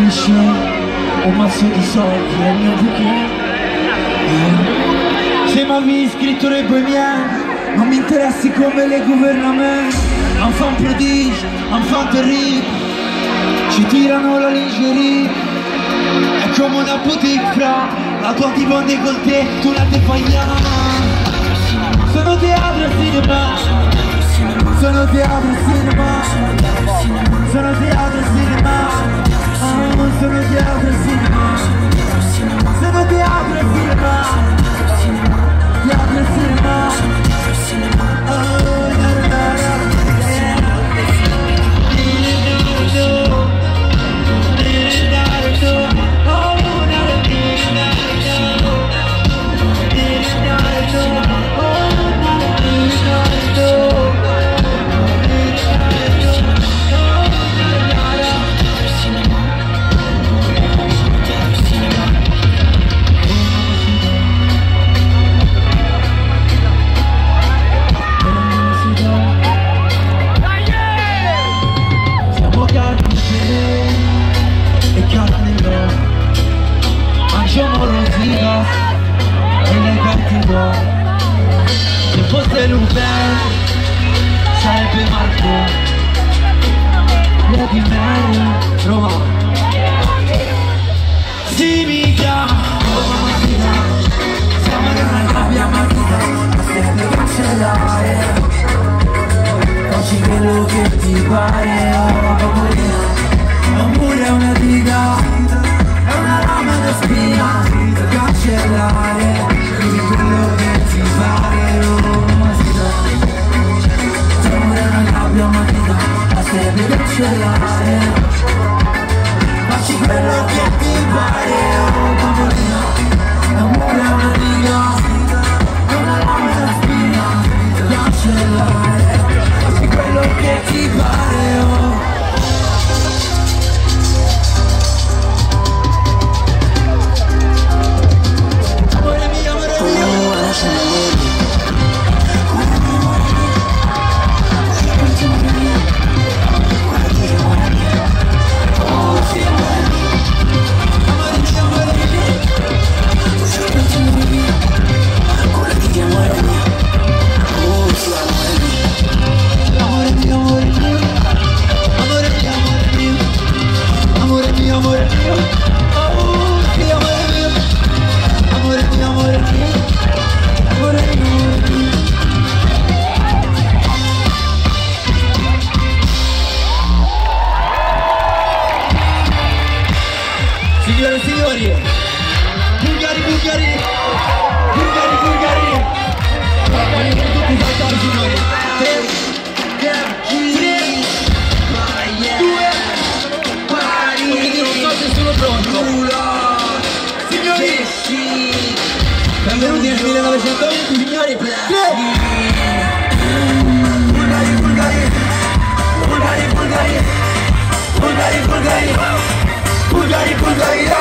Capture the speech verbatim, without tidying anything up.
capisci? Un mazzo di soldi è il mio bouquet. eh. Se mi avevi scritto le poemie non mi interessi come le gouvernement. Enfant prodige, enfant terrible, ci tirano la lingerie. È come una boutique fra la tua tipo un décolleté, tu la te fai là. Sono teatro e cinema, sono teatro e cinema, sono teatro e cinema, oh, sono teatro e cinema, sono teatro e cinema, teatro e cinema. Se fosse Lupin sarebbe Marco, Lady Mary, Roma. Si mi chiama Mamacita, siamo in una gabbia matita, sempre cancellare, facci quello che ti pare. Oh paperina, Amore è una diga, è una lama da spina, cancellare quello che ti pare. Oh Mamacita, siamo in una gabbia matita, la sempre cancellare, facci quello che ti pare. Oh paperina, Amore è una diga, è una lama da spina, cancellare, facci quello che ti pare. Oh signore e signori, bulgari, bulgari, bulgari, bulgari, voglio tutti saltare signori. tre, due, quindi non so se sono pronto. Signori, benvenuti nel millenovecentoventi signori. tre, bulgari, bulgari, bulgari, bulgari, bulgari, bulgari, bulgari, bulgari.